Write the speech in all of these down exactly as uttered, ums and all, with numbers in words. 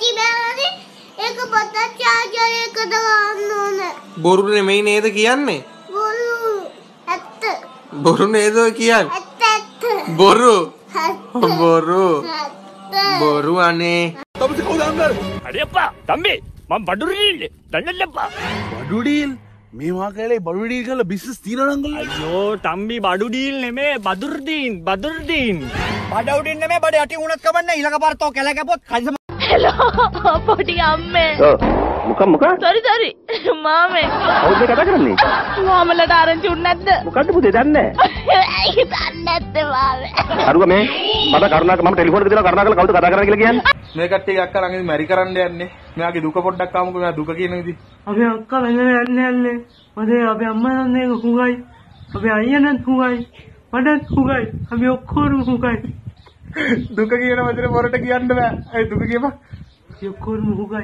බැලුවනේ ඒක පොත චාර්ජර් එකට ගන්න ඕනේ. බොරු නෙමෙයි නේද කියන්නේ? බොරු. ඇත්ත. බොරු නේද කියන්නේ? ඇත්ත ඇත්ත. බොරු. ඇත්ත. බොරු. ඇත්ත. බොරු අනේ. තඹි කවුද අම්මා? හරි අප්පා. තම්බි මම බඩුරිල් දන්නල්ලප්පා. බඩුරිල් මේ වාකලේ බඩුරිල් කියලා බිස්නස් තියනවා නංගල. අයියෝ තම්බි බඩුරිල් නෙමේ බදුර්දීන් බදුර්දීන්. බඩුරිල් නෙමේ බඩ යටි උනත් කමන්න ඊළඟ පාර තෝ කැල කැපොත් කයිස. හෙලෝ පොඩි අම්මේ. ඔව් මොකක් මොකක්? සෝරි සෝරි මාමේ. කවුද කතා කරන්නේ? මාමලට ආරංචි උන් නැද්ද? මොකද්ද පුතේ දන්නේ නැහැ. ඇයි දන්නේ නැත්තේ මාමේ? අරුග මේ මට කරුණාක මම ටෙලිෆෝන් එක දෙනවා කරුණාකර කවුද කතා කරන්නේ කියලා කියන්නේ. මේ කට්ටිය අක්කා ළඟදී මැරි කරන්න යන්නේ. මෙයාගේ දුක පොඩ්ඩක් ආමුකෝ මෙයා දුක කියන විදිහ. අපේ අක්කා වෙන යන්නේ යන්නේ. මගේ අපේ අම්මා නම් ඒක හුඟයි. අපේ අයියා නම් හුඟයි. මටත් හුඟයි. අපි ඔක්කොම හුඟයි. දුක කියන වචනේ පොරට කියන්න බෑ. ඒ දුක කියපන්. අපි ඔක්කොම හුඟයි.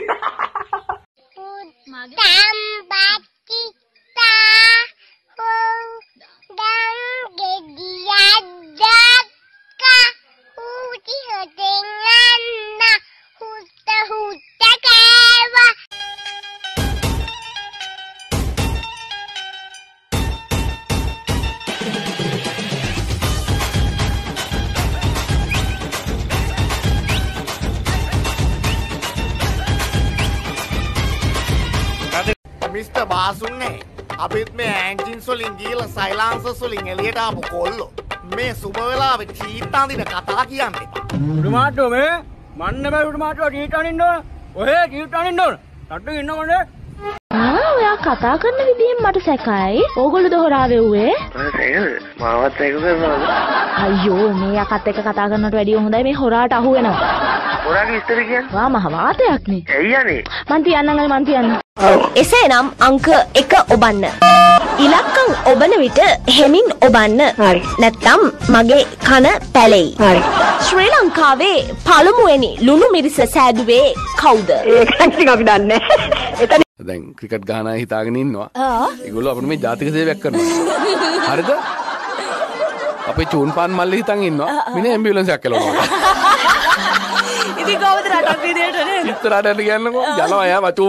මිස්ටර් බාසුන්නේ අපිත් මේ ඇන්ජින්ස් වලින් ගිහලා සයිලන්සර්ස් වලින් එළියට ආපු කොල්ලෝ මේ සුබ වෙලාවේ චීට් අඳින කතා කියන්නේ. උඩුමාට්ටෝ මේ මන්න බෑ උඩුමාට්ටෝ චීට් අඳින්න ඕන. ඔහේ චීට් අඳින්න ඕන. තට්ටු ඉන්නවනේ. ආ ඔයා කතා කරන විදිහෙන් මට සැකයි. ඕගොල්ලෝ දොහරාවේ උවේ. ඒක මාවත් ඒක කරනවද? අයියෝ මේ යකත් එක්ක කතා කරනවට වැඩිය හොඳයි මේ හොරාට අහු වෙනවා. හොරාගේ විස්තර කියන්නේ? වා මහ වාතයක් නේ. ඇයි යන්නේ? මන් තියන්නම් අය මන් තියන්න. එසේනම් අංක එක ඔබන්න. ඉලක්කම් ඔබන විට හෙමින් ඔබන්න. හරි. නැත්නම් මගේ කන පැලෙයි. හරි. ශ්‍රී ලංකාවේ පළමුවෙනි ලුණු මිරිස සෑදුවේ කවුද? ඒක ටික අපි දන්නේ නැහැ. දැන් ක්‍රිකට් ගහන අය හිතාගෙන ඉන්නවා. ඒගොල්ලෝ අපිට මේ ජාතික සේවයක් කරනවා. හරිද? අපේ චූන් පාන් මල්ලේ හිතන් ඉන්නවා. මිනේ ඇම්බියුලන්ස් එකක් එලවනවා. ඉතින් කොහොමද රටක් විදියට නේද? ඉතරාට කියන්නකෝ. යනවා යා වචෝ.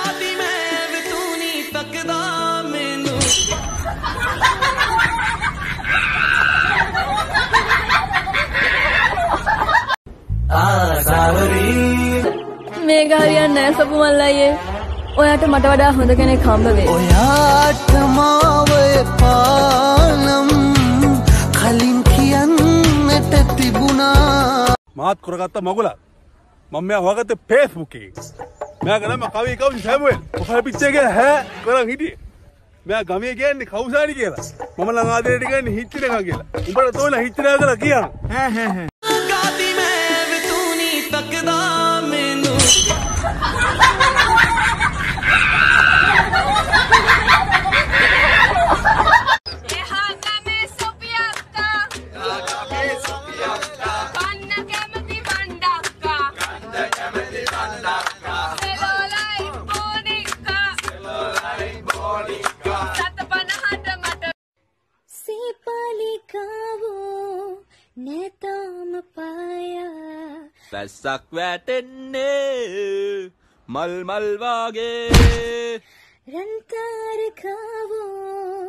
මේක හරියන්නේ නැහැ සපු මල්ලයියේ. ඔයාට මට වඩා හොඳ කෙනෙක් හම්බ වෙයි. ඔයාට මාව එපානම් කලින් කියන්නට තිබුණා. මාත් කරගත්ත මගුල. මම මෙයා හොයාගත්තේ Facebook එකේ. මෙයා ගනම කවි කවි සැමුවෙල්. ඔහේ පිච්චේ කියලා හැ කරන් හිටියේ. මෙයා ගමේ කියන්නේ කවුසාරි කියලා. මම ළඟ ආදරේට කියන්නේ හිච්චින එක කියලා. උඹට තෝල හිච්චින එක කියලා කියනවා. හෑ හෑ හෑ. ගාති මේ විතුනි තක්දා මෙනු. වැස්සක් වැටෙන්නේ මල් මල් වාගේ රන්තරකවෝ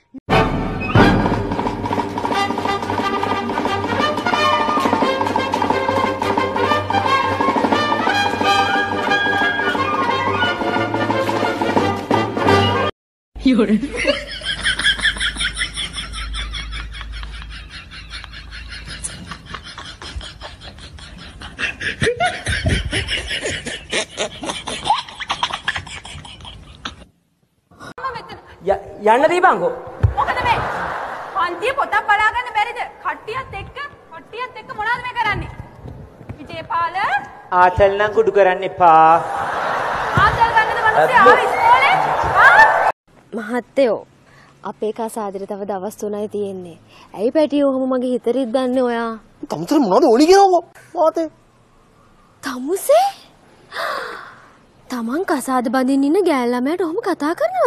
යෝර යන්න දීපන්කෝ. මොකද මේ? පන්තියේ පොතක් බලාගන්න බැරිද? කට්ටියත් එක්ක කට්ටියත් එක්ක මොනවද මේ කරන්නේ? විජේපාල ආතල් නම් කුඩු කරන්න එපා. ආතල් ගන්නද මිනිස්සේ ආවේ ඉස්කෝලේ? ආ? මහත්තයෝ අපේ කසාදෙට තව දවස් තුනයි තියෙන්නේ. ඇයි පැටියෝ ඔහොම මගේ හිත රිද්දන්නේ ඔයා? තමුතර මොනවද ඕනි කියනකෝ? මාතේ. තමුසේ? තමන් කසාද බඳින්න ඉන්න ගෑල් ළමයාට ඔහොම කතා කරනවා.